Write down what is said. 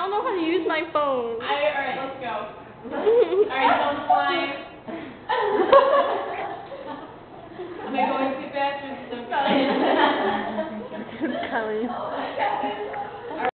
don't know how to use my phone. Alright, let's go. Alright, phone's flying. Am I going too fast or is it okay? It's coming. Oh my God.